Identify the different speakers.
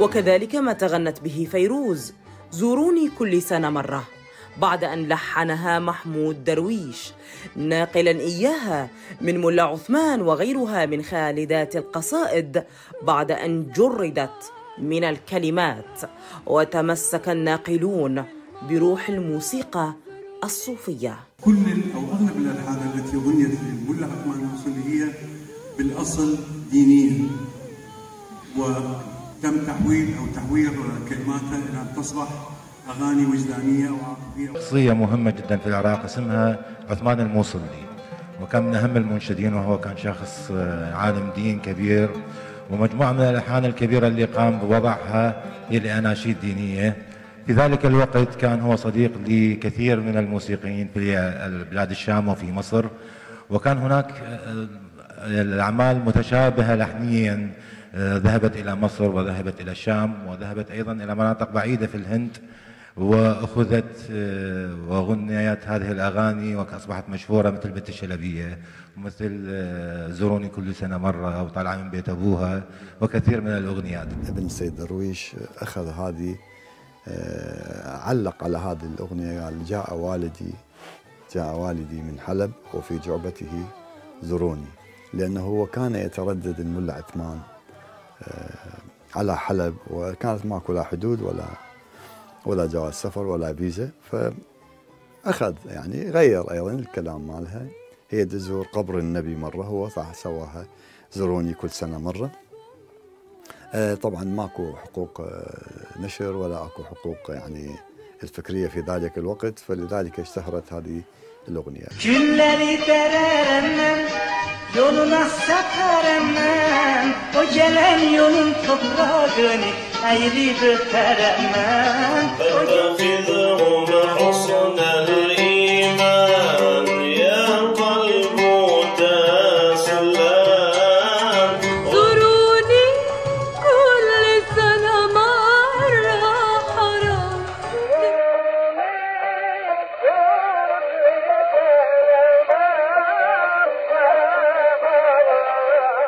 Speaker 1: وكذلك ما تغنت به فيروز زوروني كل سنة مرة، بعد أن لحنها محمود درويش ناقلا إياها من ملا عثمان وغيرها من خالدات القصائد، بعد أن جردت من الكلمات وتمسك الناقلون بروح الموسيقى الصوفية.
Speaker 2: كل أو أغلب الألحان التي غنيت للملا عثمان الموصلي هي بالأصل دينية، وتم تحوير كلماتها إلى أن تصبح أغاني وجدانية وعاطفية.
Speaker 3: شخصية مهمة جدا في العراق اسمها عثمان الموصلي، وكان من أهم المنشدين، وهو كان شخص عالم دين كبير، ومجموعة من الألحان الكبيرة اللي قام بوضعها هي لأناشيد دينية. في ذلك الوقت كان هو صديق لكثير من الموسيقيين في بلاد الشام وفي مصر، وكان هناك الأعمال متشابهة لحنيا ذهبت إلى مصر وذهبت إلى الشام وذهبت أيضا إلى مناطق بعيدة في الهند، وأخذت وغنيت هذه الأغاني وأصبحت مشهورة، مثل بنت الشلبية ومثل زوروني كل سنة مرة أو طالعة من بيت أبوها وكثير من الأغنيات.
Speaker 4: ابن سيد درويش أخذ هذه، علق على هذه الأغنية، قال جاء والدي من حلب وفي جعبته زوروني، لأنه هو كان يتردد الملا عثمان على حلب، وكانت ماكو لا حدود ولا جواز سفر ولا فيزا، فأخذ يعني غير أيضا الكلام مالها، هي تزور قبر النبي مرة، هو صح سواها زوروني كل سنة مرة. طبعا ماكو حقوق نشر ولا اكو حقوق يعني الفكرية في ذلك الوقت، فلذلك اشتهرت هذه الأغنية.
Speaker 5: Külleri deremem, yoluna sataremem, o gelen yolun toprağını ayrı böteremem.